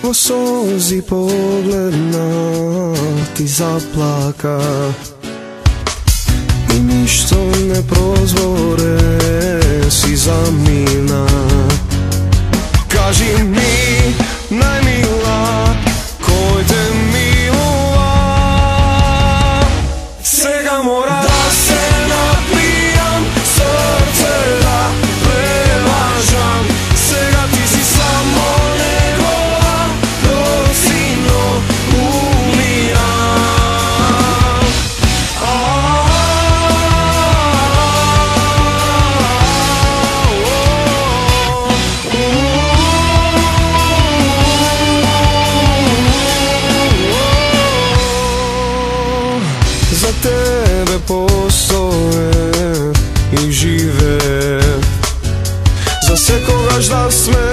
ko solzi pogled na ti zaplaka i ništo ne prozvore si zamina. Kaži mi, najmila, koj te milova, svega mora da se napijam, srce da prevažam, svega ti si samo njegova, dok sino umiram. Za tebe postoje i žive, za sve kogaš da sme